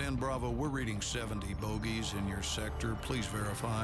San Bravo, we're reading 70 bogeys in your sector. Please verify.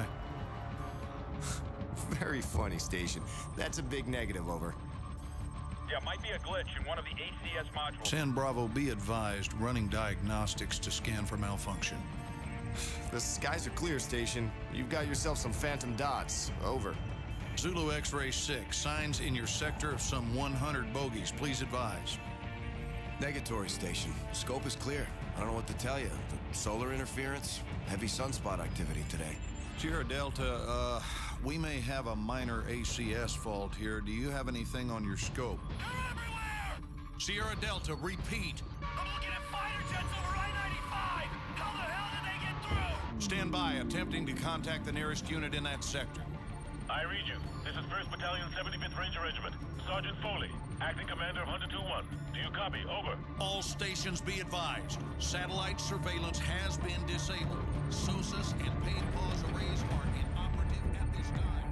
Very funny, Station. That's a big negative, over. Yeah, might be a glitch in one of the ACS modules. San Bravo, be advised, running diagnostics to scan for malfunction. The skies are clear, Station. You've got yourself some phantom dots. Over. Zulu X-Ray 6, signs in your sector of some 100 bogeys. Please advise. Negatory, Station. Scope is clear. I don't know what to tell you. The solar interference, heavy sunspot activity today. Sierra Delta, we may have a minor ACS fault here. Do you have anything on your scope? They're everywhere! Sierra Delta, repeat. I'm looking at fighter jets over I-95! How the hell did they get through? Stand by, attempting to contact the nearest unit in that sector. I read you. This is 1st Battalion, 75th Ranger Regiment. Sergeant Foley, acting commander of Hunter 2-1. Do you copy? Over. All stations be advised. Satellite surveillance has been disabled. SOSUS and paid pause arrays are inoperative at this time.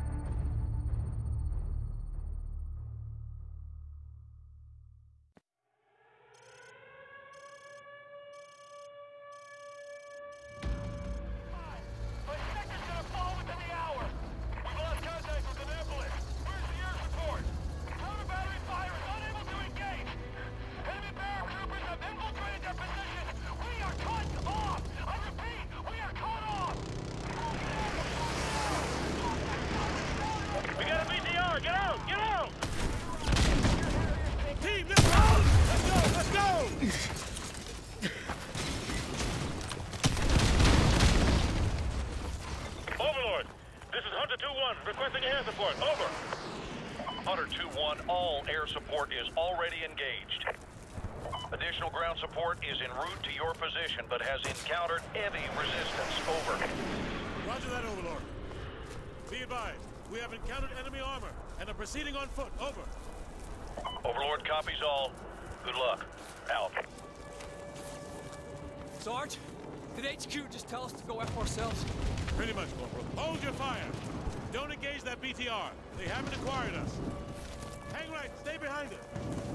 My sector's gonna fall within the hour! We've lost contact with Annapolis! Where's the air support? Counter battery fire is unable to engage! Enemy paratroopers have infiltrated their positions! We are cut off! I repeat, we are cut off! We got a BTR! Get out! Get out! Team, let's go! Let's go! Let's go! Overlord, this is Hunter 2-1, requesting air support. Over. Hunter 2-1, all air support is already engaged. Additional ground support is en route to your position, but has encountered heavy resistance. Over. Roger that, Overlord. Be advised, we have encountered enemy armor and are proceeding on foot. Over. Overlord copies all. Good luck. Out. Sarge, did HQ just tell us to go F ourselves? Pretty much, Corporal. Hold your fire. Don't engage that BTR. They haven't acquired us. Hang right. Stay behind it.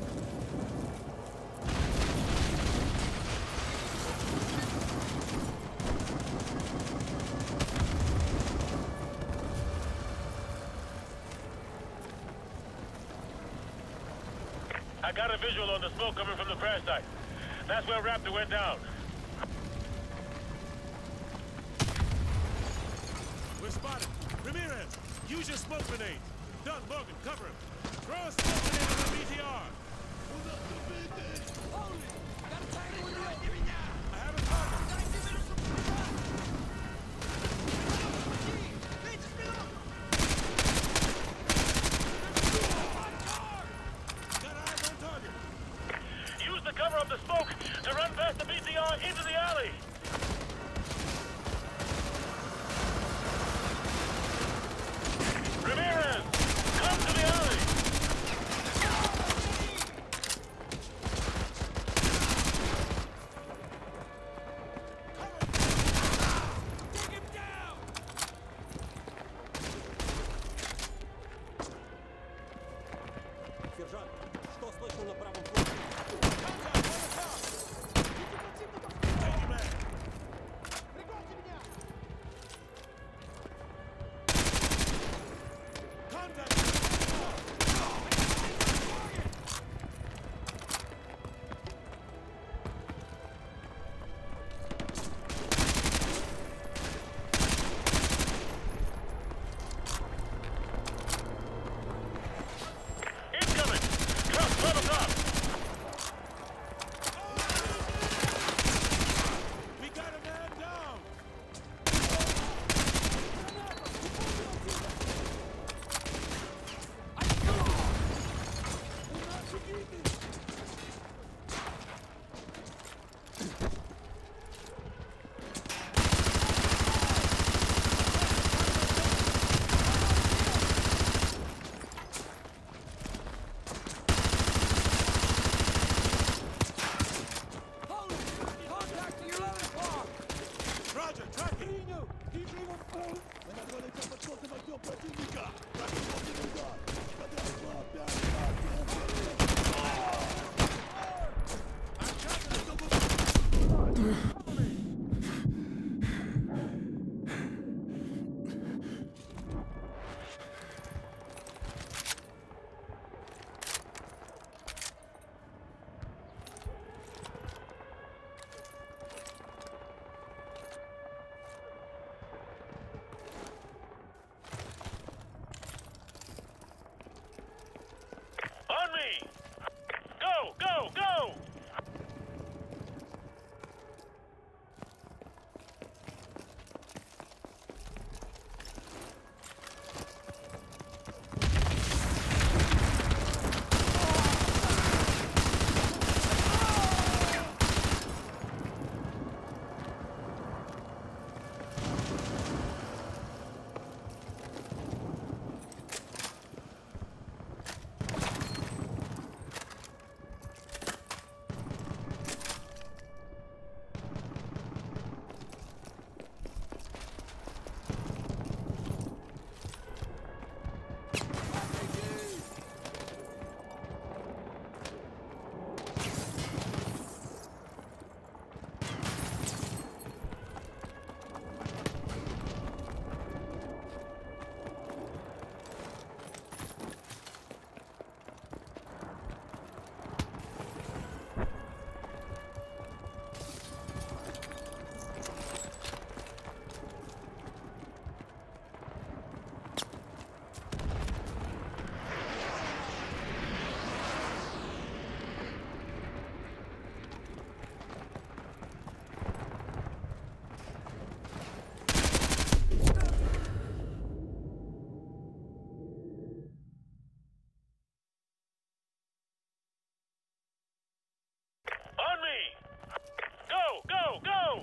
I got a visual on the smoke coming from the crash site. That's where Raptor went down. We're spotted. Ramirez, use your smoke grenade. Dunn, Morgan, cover him. Throw a smoke grenade on the BTR. Got a tank with you! I have a target. Got eyes on target. Use the cover of the smoke to run past the BTR into the alley. Ramirez, come to the alley. Take him down! Сержант, что слышал на правом фланге? Take him back. Contact. Incoming. Truck, level top. Go! Go! On me! Go! Go! Go!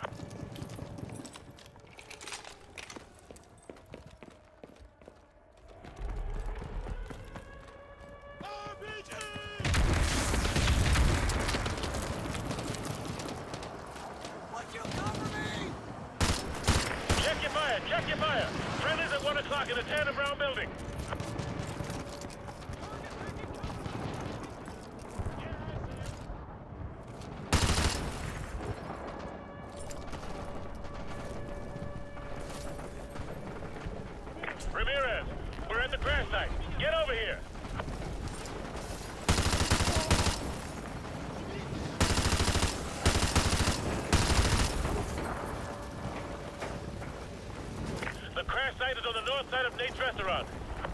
RPG! Would you cover me? Check your fire! Check your fire! Friendly's at 1 o'clock in the Tandem Brown building. Ramirez, we're at the crash site. Get over here. The crash site is on the north side of Nate's restaurant.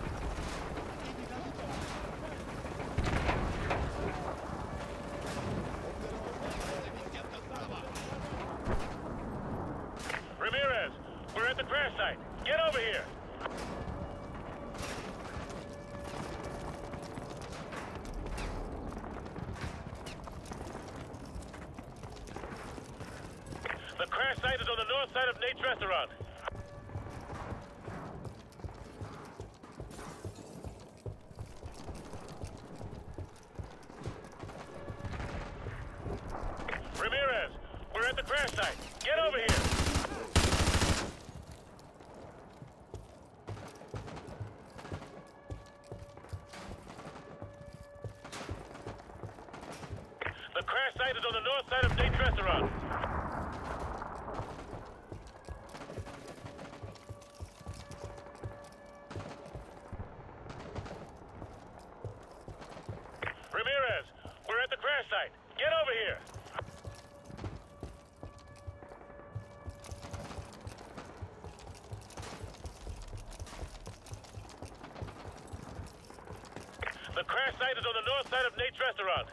Ramirez, we're at the crash site. Get over here. The crash site is on the north side of Nate's restaurant. Ramirez, we're at the crash site. Get over here. The crash site is on the north side of Nate's restaurant. Ramirez, we're at the crash site. Get over here. The crash site is on the north side of Nate's restaurant.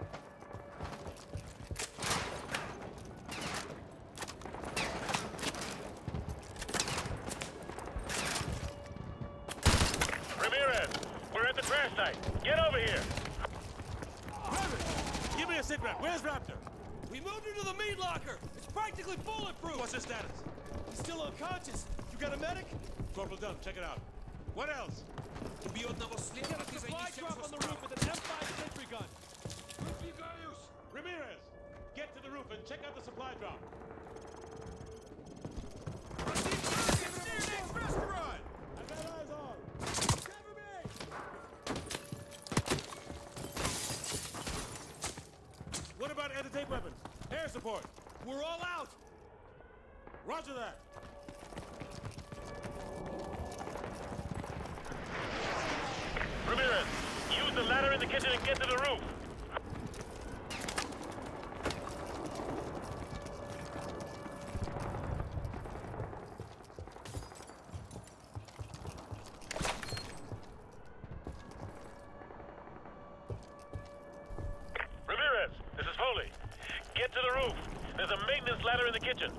Ramirez, we're at the crash site. Get over here. Give me a sit rep. Where's Raptor? We moved him to the meat locker. It's practically bulletproof. What's his status? He's still unconscious. You got a medic? Corporal Dunn, check it out. What else? We got a supply drop on the roof with an M5 sentry gun. Ramirez, get to the roof and check out the supply drop. Restaurant! I've got eyes on. Cover me! What about anti-tank weapons? Air support. We're all out! Roger that. Ramirez, use the ladder in the kitchen and get to the roof. get to the roof. There's a maintenance ladder in the kitchen.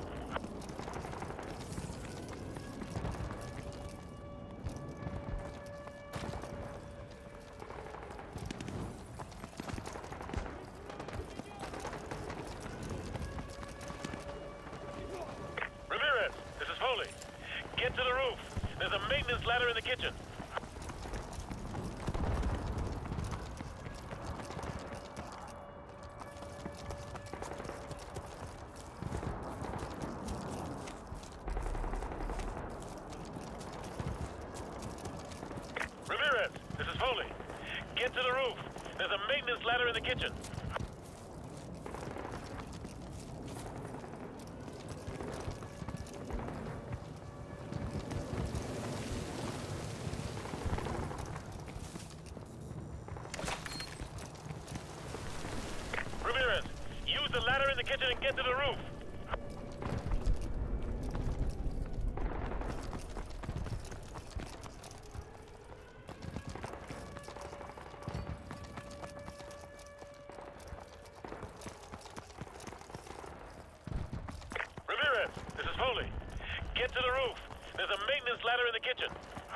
Ramirez, this is Foley. Get to the roof. There's a maintenance ladder in the kitchen. Ramirez, this is Foley. Get to the roof. There's a maintenance ladder in the kitchen. Ramirez, use the ladder in the kitchen and get to the roof. Ramirez, this is Foley. Get to the roof. There's a maintenance ladder in the kitchen.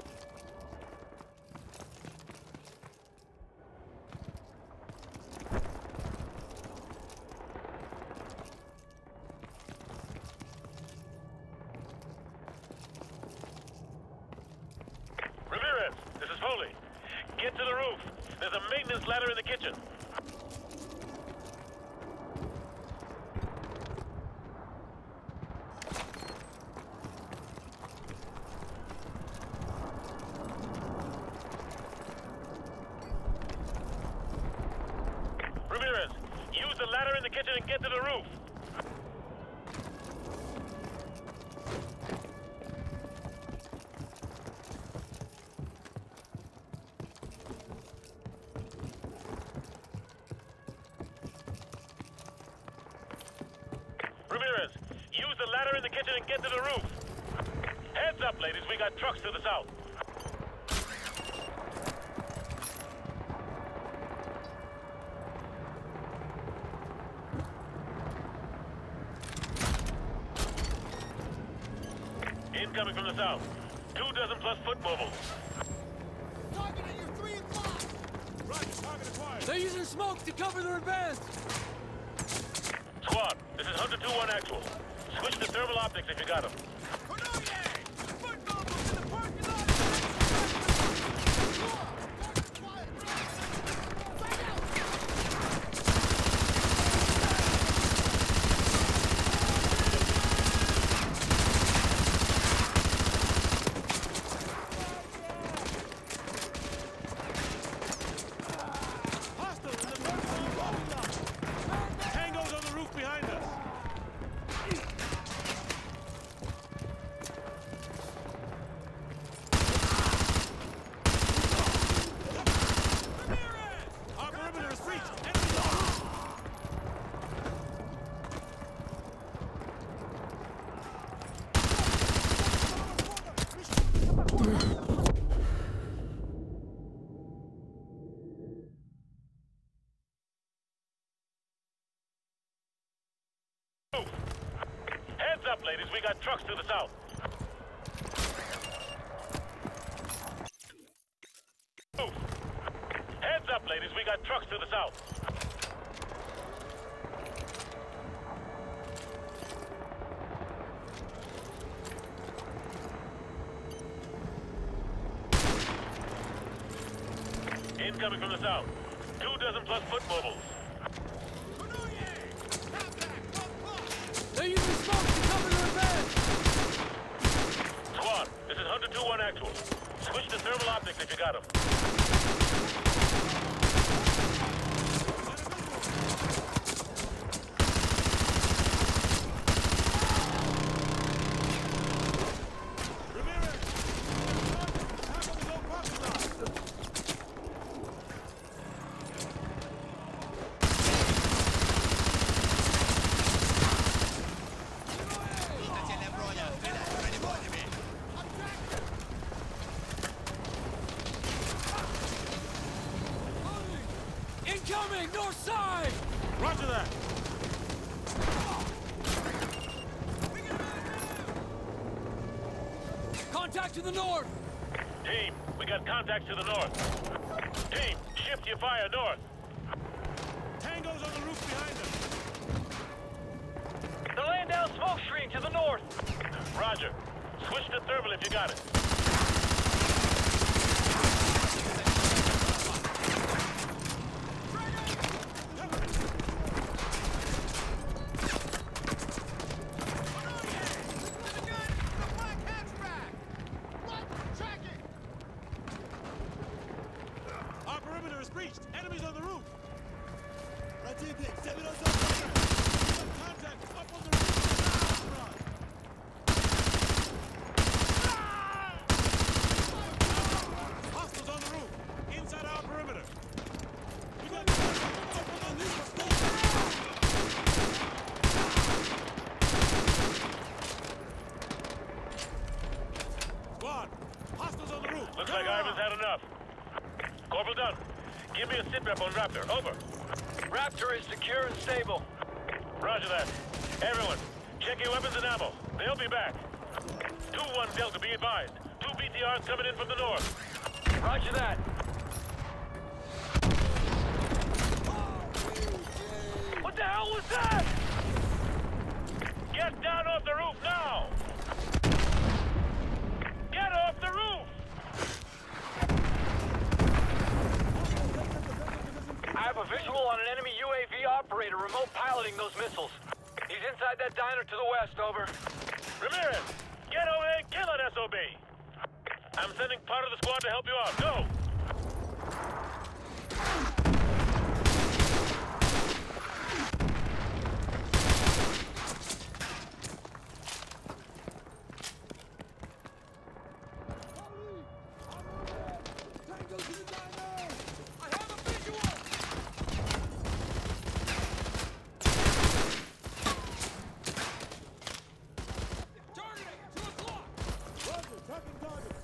Ramirez, this is Foley. Get to the roof. There's a maintenance ladder in the kitchen. Ramirez, use the ladder in the kitchen and get to the roof. Ramirez, use the ladder in the kitchen and get to the roof. Heads up, ladies, we got trucks to the south. Incoming from the south. 24 plus foot mobiles. Target at your 3 and 5! Right, target acquired. They're using smoke to cover their advance! Squad, this is Hunter 2-1 actual. Switch to thermal optics if you got them. Tango's on the roof behind us. Our perimeter is breached. Enemy on the roof. Heads up, ladies, we got trucks to the south. Heads up, ladies, we got trucks to the south. Incoming from the south. 24 plus foot mobiles. They're using smoke to cover their advance! Squad, this is Hunter 2-1 actual. Switch to thermal optics if you got them. Ramirez, attack on the low parking lot. Incoming! North side! Roger that. Contact to the north! Team, we got contacts to the north. Team, shift your fire north. Tango's on the roof behind us. They're laying down smoke screen to the north. Roger. Switch to thermal if you got it. Our perimeter is breached. Enemies on the roof. Contact up on the roof. Hostiles on the roof. Inside our perimeter. We got up on the roof. Squad, hostiles on the roof. Looks like Ivan's had enough. Corporal Dunn, give me a sit rep on Raptor. Over. Raptor is secure and stable. Roger that. Everyone, check your weapons and ammo. They'll be back. 2-1 Delta, be advised. 2 BTRs coming in from the north. Roger that. What the hell was that? Get down off the roof now! Get off the roof! I have a visual on an enemy UAV operator remote piloting those missiles. He's inside that diner to the west, over. Ramirez, get over there and kill that SOB! I'm sending part of the squad to help you out. Go! Tango to the diner! I have a visual! Targeting! 2 o'clock! Roger, tracking target.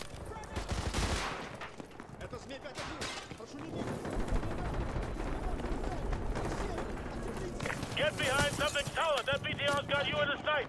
Это СМИ 5-1. Прошу не Get behind something solid. That BTR's got you in the sights.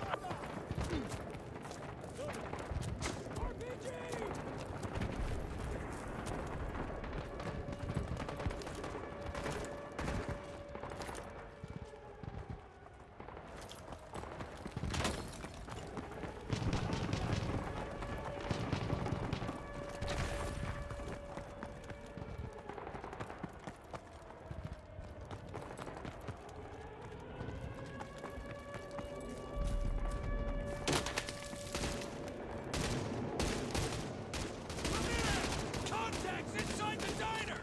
Contacts inside the diner!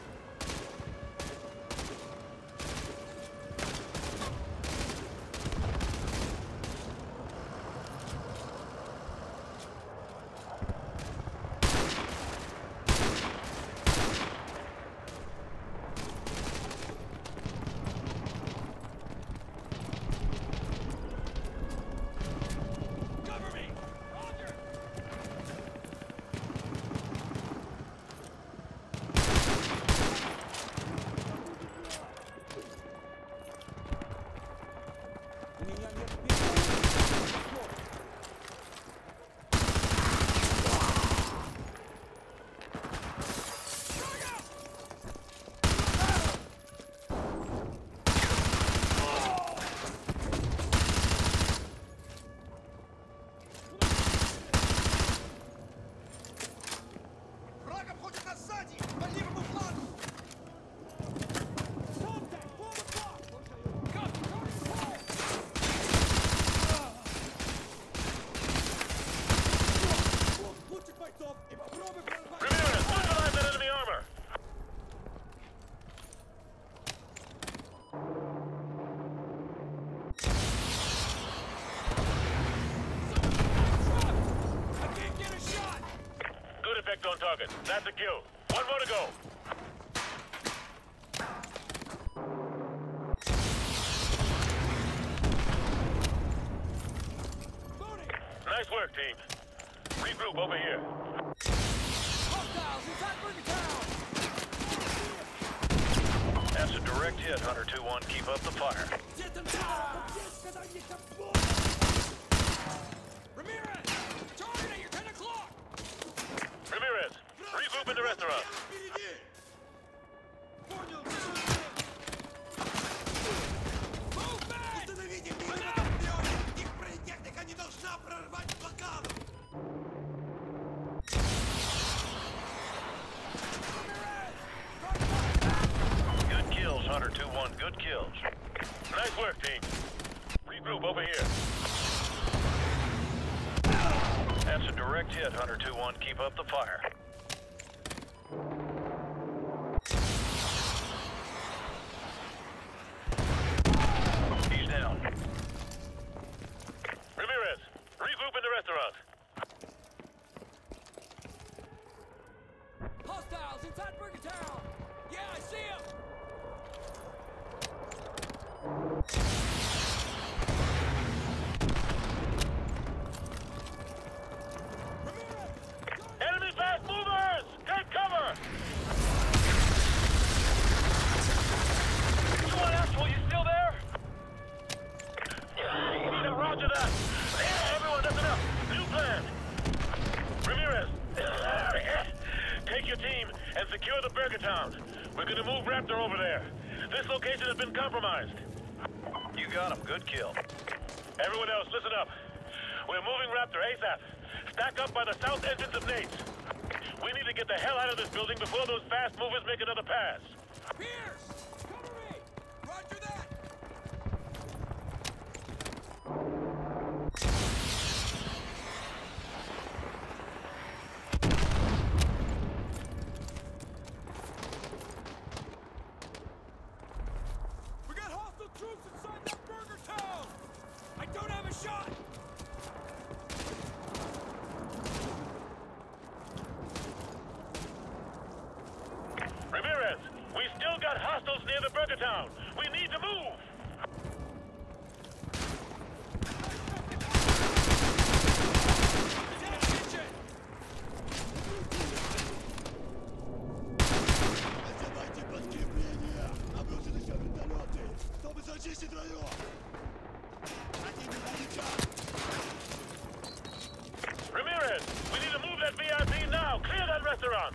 Cover me! Roger! Враг обходит нас сзади! По левому флангу! Contact! 4 o'clock! Copy! Target hold! Лучших бойцов и попробуй прорвать! Ramirez, neutralize that enemy armor. I can't get a shot! Good effect on target. That's a kill. 1 more to go. Loading! Nice work, team. Regroup over here. Hostiles inside Burger Town! That's a direct hit, Hunter 2-1. Keep up the fire. Get them down! Ramirez! Targeting Ramirez, regroup in the restaurant. Good kills, Hunter 2-1. Good kills. Nice work, team. Regroup over here. That's a direct hit, Hunter 2-1. Keep up the fire. He's down. Ramirez, regroup in the restaurant. Hostiles inside Burger Town! Yeah, I see him! Enemy fast movers! Take cover! You want Astral, you still there? Roger that! Everyone, that's enough! New plan! Ramirez! Take your team and secure the Burger Town. We're gonna move Raptor over there. This location has been compromised. You got him. Good kill. Everyone else, listen up. We're moving Raptor ASAP. Stack up by the south entrance of Nate's. We need to get the hell out of this building before those fast movers make another pass. Pierce! Cover me! Roger that! We got hostile troops inside that Burger Town! I don't have a shot! Ramirez, we still got hostiles near the Burger Town. We need to move. Ramirez, we need to move that VIP now. Clear that restaurant.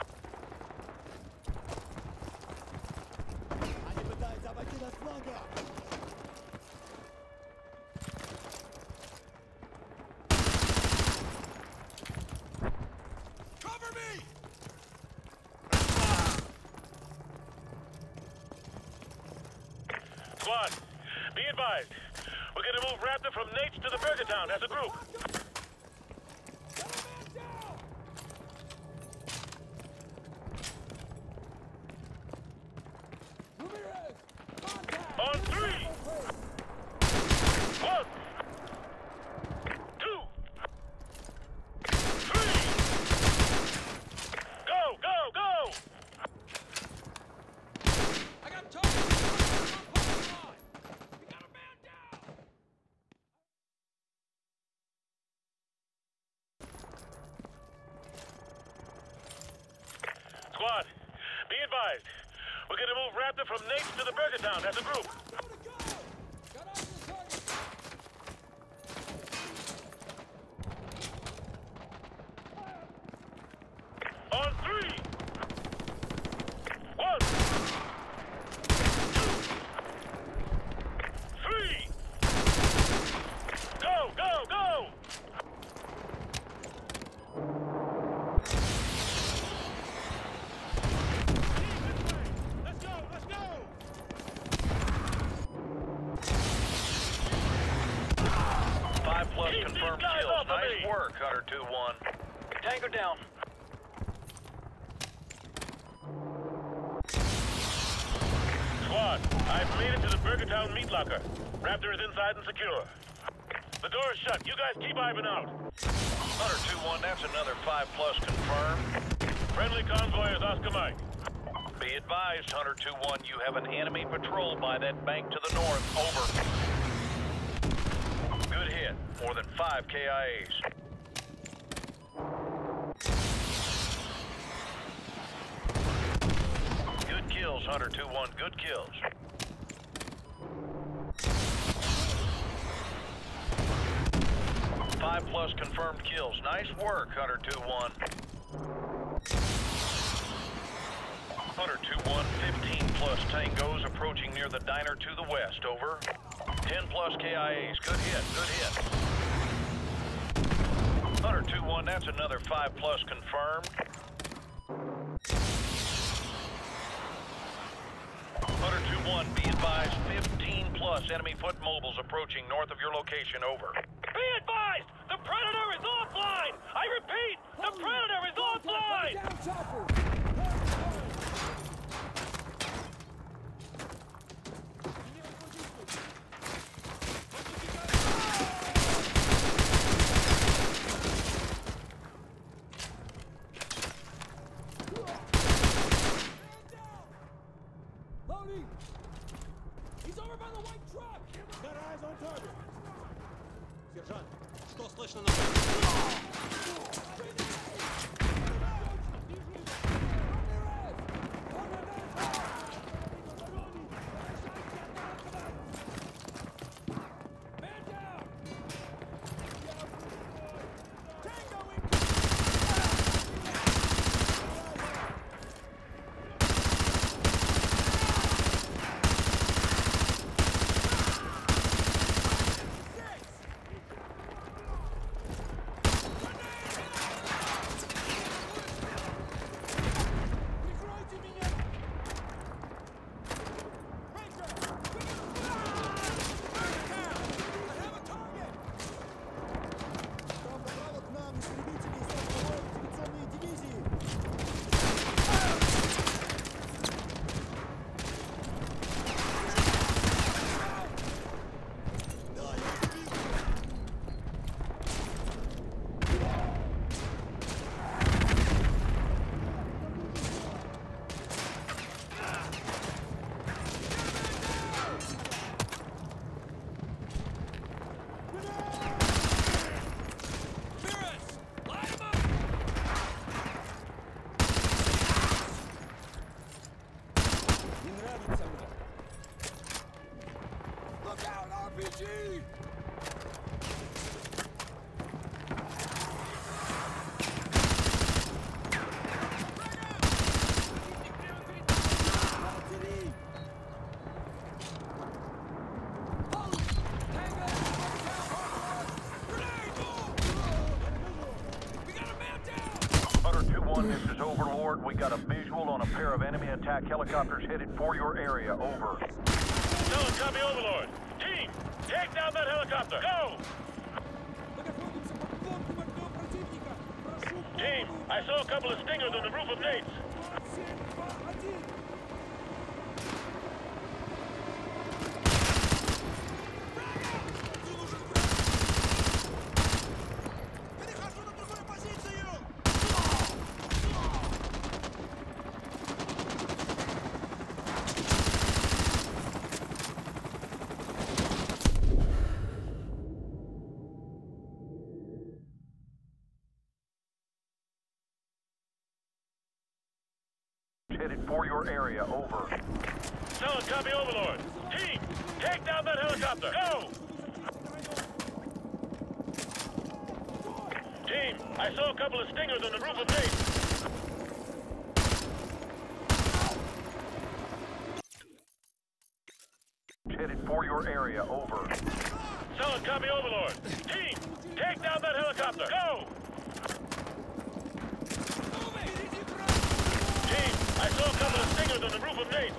Cover me! Squad, be advised. We're gonna move Raptor from Nate's to the Burger Town as a group. On three! 1, 2, 3! Go, go, go! I got targets! We got a man down! Squad, be advised. We're gonna move Raptor from Nate's to the Burger Town as a group. Got eyes on the target! On three! 1, 2, 3! Go, go, go! Let's go, let's go! 5+ confirmed kills. Nice work, Hunter 2-1. Tango down. Squad, I've made it to the Burger Town meat locker. Raptor is inside and secure. The door is shut. You guys keep Ivan out. Hunter 2-1, that's another 5+ confirmed. Friendly convoy is Oscar Mike. Be advised, Hunter 2-1, you have an enemy patrol by that bank to the north. Over. Good hit. More than 5 KIAs. Good kills, Hunter 2-1. Good kills. 5+ confirmed kills. Nice work, Hunter 2-1. Hunter 2-1, 15 plus tangos approaching near the diner to the west, over. 10 plus KIAs, good hit, good hit. Hunter 2-1, that's another 5 plus confirmed. Hunter 2-1, be advised, 15 plus enemy foot mobiles approaching north of your location, over. Be advised! The Predator is offline! I repeat, the Predator is offline! Down, chopper! Loading! He's over by the white truck! Got eyes on target! Сержант, что слышно на... Man down! Tango This is Overlord. We got a visual on a pair of enemy attack helicopters headed for your area. Over. Solid copy, Overlord. Team, take down that helicopter. Go! Team, I saw a couple of stingers on the roof of Nate's. Headed for your area. Over. Solid copy, Overlord. Team, take down that helicopter. Go! Team, I saw a couple of stingers on the roof of Nate's. Headed for your area. Over. Solid copy, Overlord. Team, take down that helicopter. Go! Team, I saw a couple of stingers on the roof of Nate's.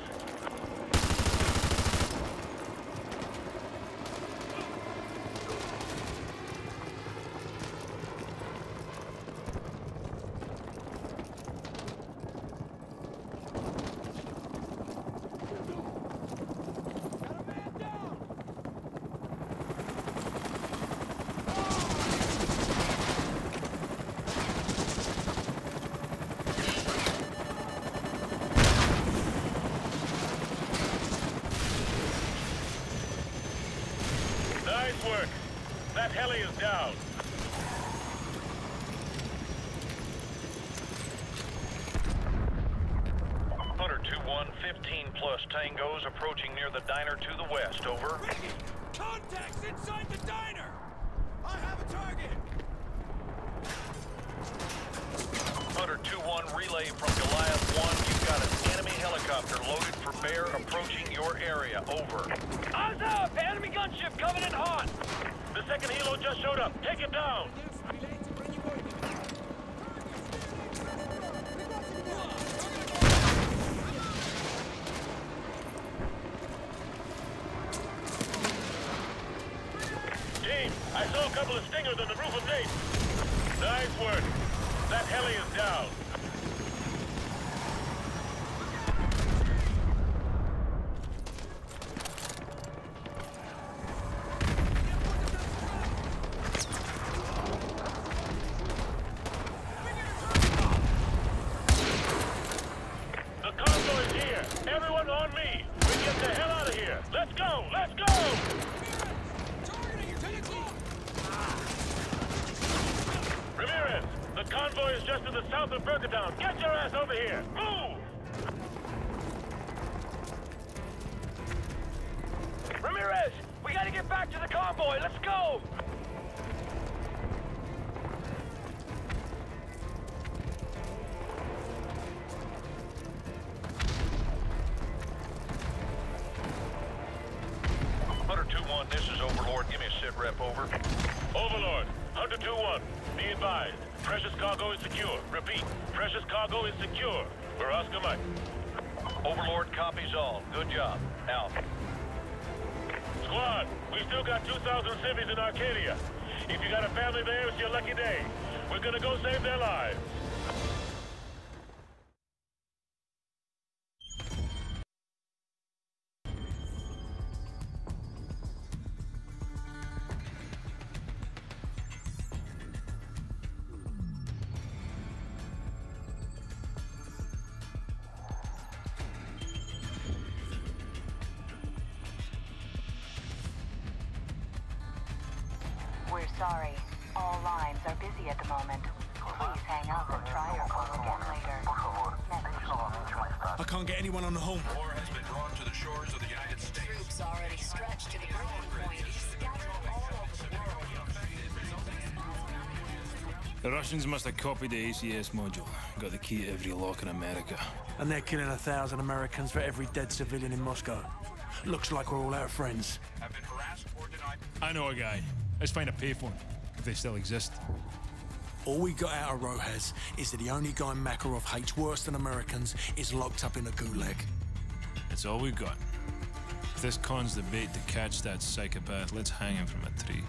Nice work. That heli is down. Hunter 2-1, 15 plus tangos approaching near the diner to the west. Over. Ricky! Contacts inside the diner! I have a target! Hunter 2-1, relay from Goliath 1. You've got an enemy helicopter loaded for bear approaching your area. Over. Eyes up! Enemy gunship coming in hot! The second helo just showed up. Take it down! Team, I saw a couple of stingers on the roof of Nate. Nice work. That heli is down. The convoy is here. Everyone on me. We get the hell out of here. Let's go. Let's go. Ramirez, the convoy is just to the south of Burgertown. Get your ass over here. Move! Ramirez, we gotta get back to the convoy. Let's go! Hunter 2-1, this is Overlord. Give me a sit rep, over. Overlord, Hunter 2-1, be advised. Precious cargo is secure. Repeat, precious cargo is secure. We're Oscar Mike. Overlord copies all. Good job. Out. Squad, we still got 2,000 civvies in Arcadia. If you got a family there, it's your lucky day. We're gonna go save their lives. We're sorry. All lines are busy at the moment. Please hang up and try your call again later. I can't get anyone on the home. War has been drawn to the shores of the United States. Troops already stretched to the breaking point. Scattered all over the world. The Russians must have copied the ACS module. Got the key to every lock in America. And they're killing 1,000 Americans for every dead civilian in Moscow. Looks like we're all out of friends. Have been harassed or denied. I know a guy. Let's find a payphone, if they still exist. All we got out of Rojas is that the only guy Makarov hates worse than Americans is locked up in a gulag. That's all we've got. If this con's the bait to catch that psychopath, let's hang him from a tree.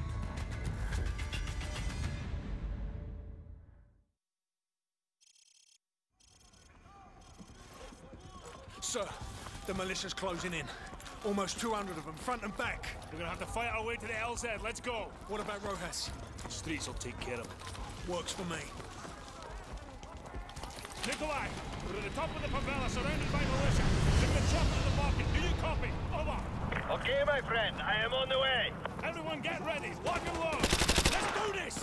Sir, the militia's closing in. Almost 200 of them, front and back. We're gonna have to fight our way to the LZ. Let's go. What about Rojas? The streets will take care of it. Works for me. Nikolai, we're at the top of the favela, surrounded by militia. They've been chopped to the market. Do you copy? Over. Okay, my friend, I am on the way. Everyone get ready. Lock and load. Let's do this.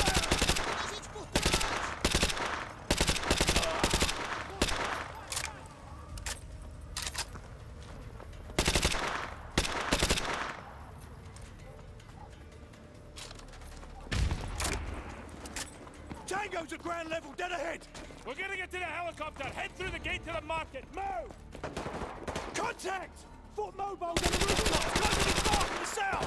Tango's at ground level, dead ahead! We're gonna get to the helicopter. Head through the gate to the market. Move! Contact! Foot mobile on the rooftop! Close to the far from the south!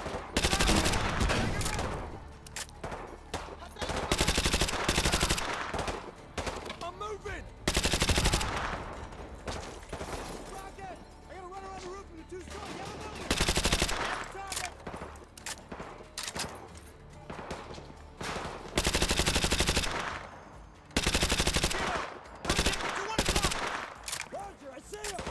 I'm moving! Rocket! I gotta run around the roof in the two-story yellow building! Target! Roger, I see him!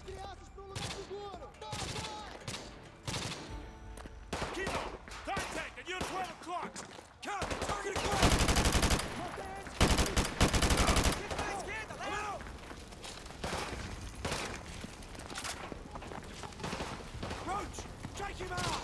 Kilo, contact at your 12 o'clock. Count, target acquired. Roach, take him out.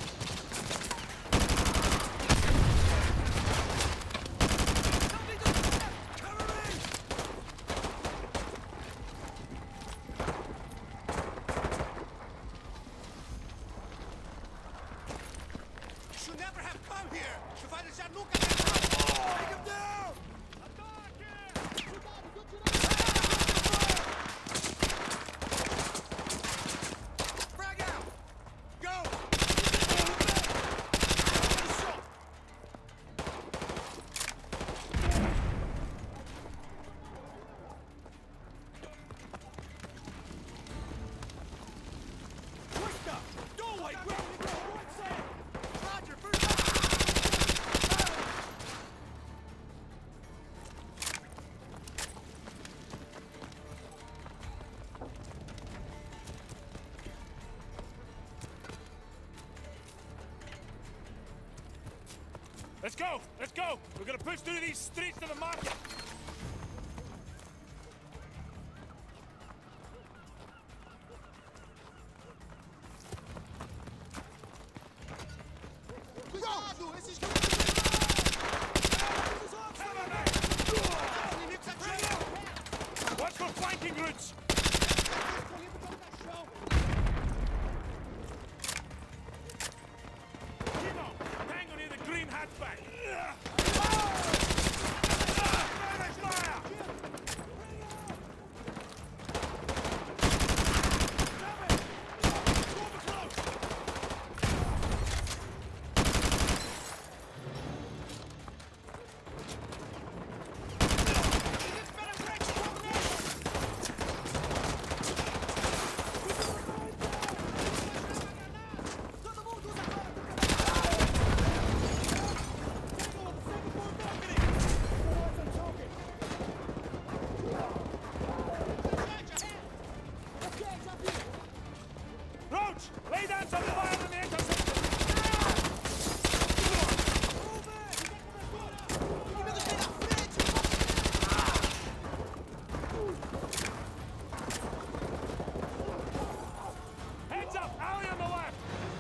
Let's go! Let's go! We're gonna push through these streets to the market! Watch for flanking routes! Tango near the green hatchback! Lay down some fire on the intersection! Heads up! Alley on the left!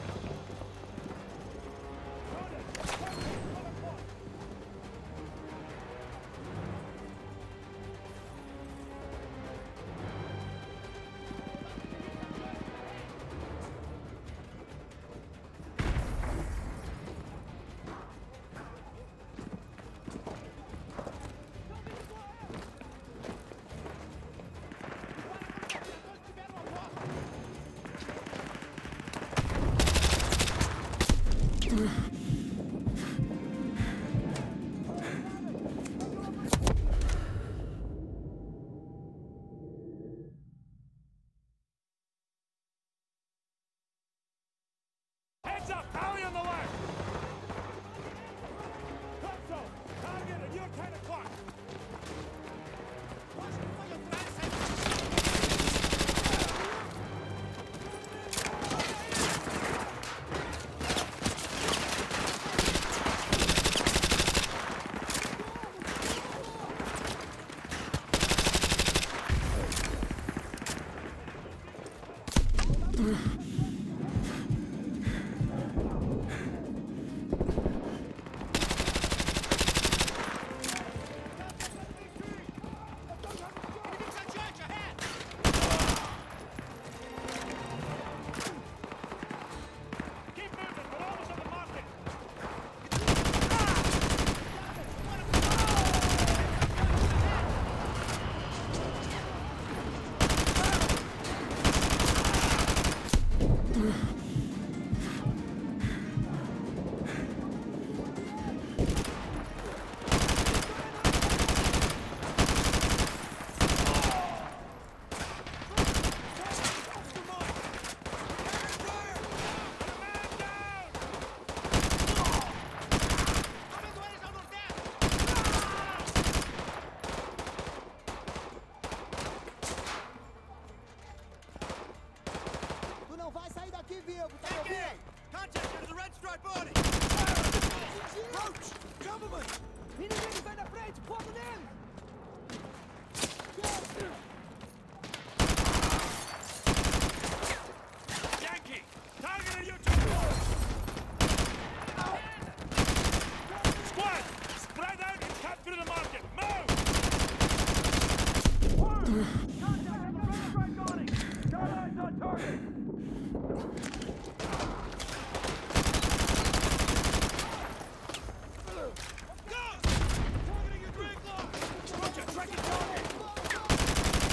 Heads up! Alley on the left! Console! Target at your 10 o'clock! AK! Contact to the red stripe body! Roach! Cover me! Yankee! Targeting you two! Squad! Spread out and cut through the market! Move! Contact on the red stripe body! Got eyes on target! Targeting your drag line! Roger, track it target!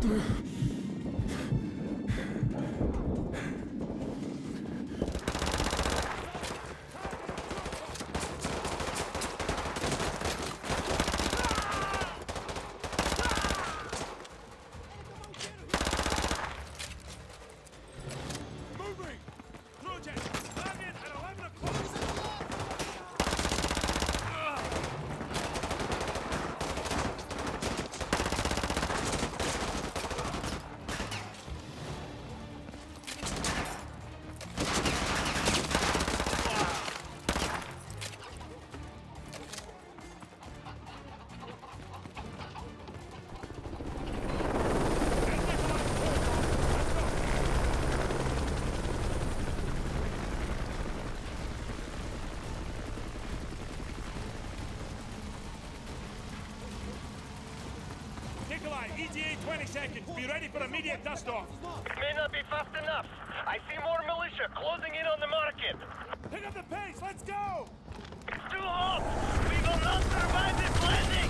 ETA 20 seconds. Be ready for immediate dust-off. May not be fast enough. I see more militia closing in on the market. Pick up the pace. Let's go. It's too hot. We will not survive this landing.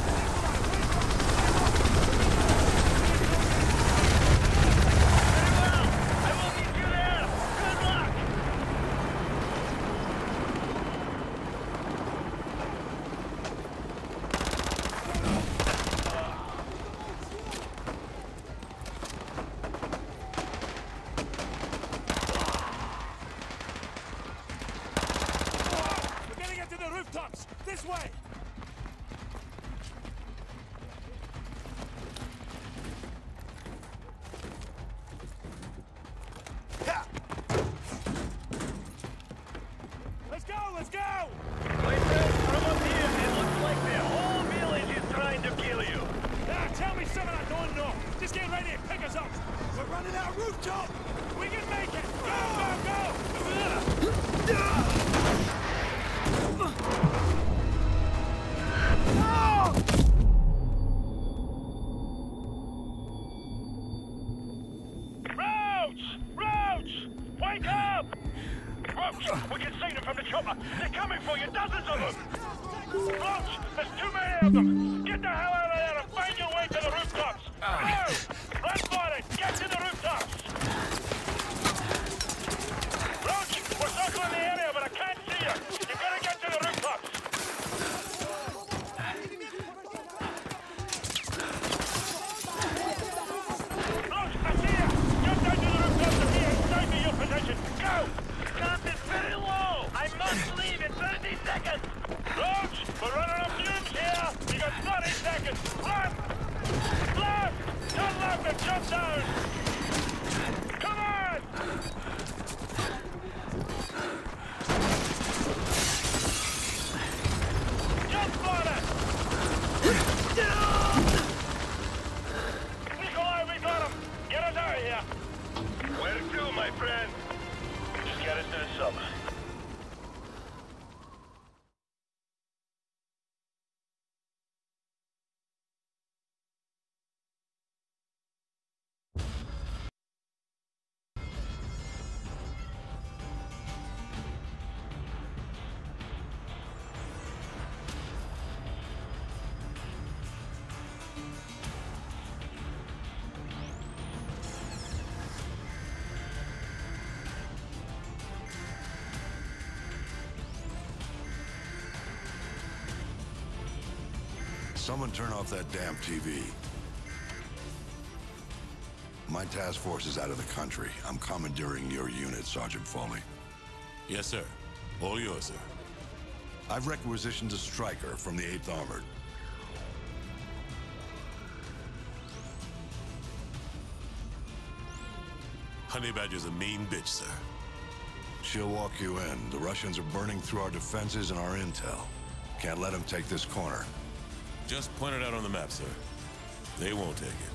Very well. I will meet you there. Good luck. This way! Let's go! Let's go! From up here, it looks like the whole village is trying to kill you. Tell me something I don't know. Just get ready and pick us up. We're running out of rooftop. We can make it. Go, go, go! Wake up! Roach, we can see them from the chopper. They're coming for you, dozens of them. Roach, there's too many of them. Get the hell out of there and find your way to the rooftops. Go! Run for it! Get to the rooftops! Roach, we're circling the area, but I can't see you. You gotta get to the rooftops. Roach, I see you. Get down to the rooftops and be inside me your position. Go! Camp is very low. I must leave in 30 seconds. Roach, we're running up fumes here. You got 30 seconds. Run! Left! Turn left and jump down! Come on! Jump for it! Nikolai, we got him! Get us out of here! Where to, my friend? Just get us to the sub. Someone turn off that damn TV. My task force is out of the country. I'm commandeering your unit, Sergeant Foley. Yes, sir. All yours, sir. I've requisitioned a striker from the 8th Armored. Honey Badger's a mean bitch, sir. She'll walk you in. The Russians are burning through our defenses and our intel. Can't let them take this corner. Just point it out on the map, sir. They won't take it.